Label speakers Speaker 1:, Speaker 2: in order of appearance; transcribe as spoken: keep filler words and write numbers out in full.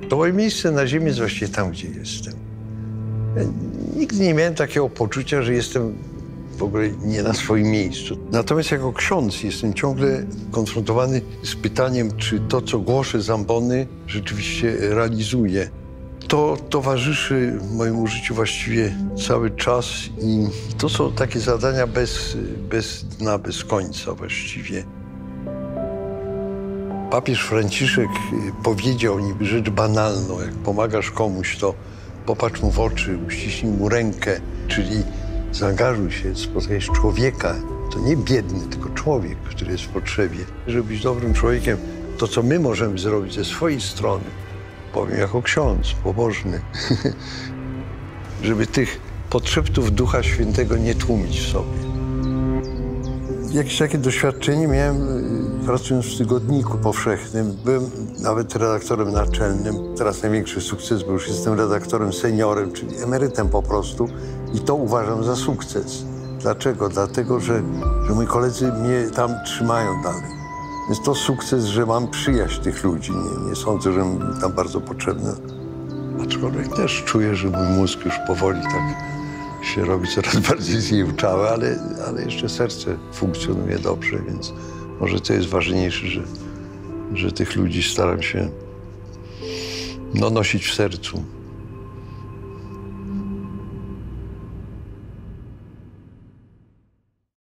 Speaker 1: To moje miejsce na ziemi jest właściwie tam, gdzie jestem. Ja nigdy nie miałem takiego poczucia, że jestem w ogóle nie na swoim miejscu. Natomiast jako ksiądz jestem ciągle konfrontowany z pytaniem, czy to, co głoszę z ambony, rzeczywiście realizuję. To towarzyszy mojemu życiu właściwie cały czas i to są takie zadania bez, bez dna, bez końca właściwie. Papież Franciszek powiedział niby rzecz banalną, jak pomagasz komuś, to popatrz mu w oczy, uściśnij mu rękę, czyli zaangażuj się, spotkajesz człowieka, to nie biedny, tylko człowiek, który jest w potrzebie. Żeby być dobrym człowiekiem, to co my możemy zrobić ze swojej strony, powiem jako ksiądz pobożny, żeby tych podszeptów Ducha Świętego nie tłumić w sobie. Jakieś takie doświadczenie miałem pracując w Tygodniku Powszechnym. Byłem nawet redaktorem naczelnym. Teraz największy sukces, bo już jestem redaktorem seniorem, czyli emerytem po prostu. I to uważam za sukces. Dlaczego? Dlatego, że, że moi koledzy mnie tam trzymają dalej. Więc to sukces, że mam przyjaźń tych ludzi. Nie, nie sądzę, że mi tam bardzo potrzebne. Aczkolwiek też czuję, że mój mózg już powoli tak się robi coraz bardziej zjełczały, ale, ale jeszcze serce funkcjonuje dobrze, więc może to jest ważniejsze, że, że tych ludzi staram się no, nosić w sercu.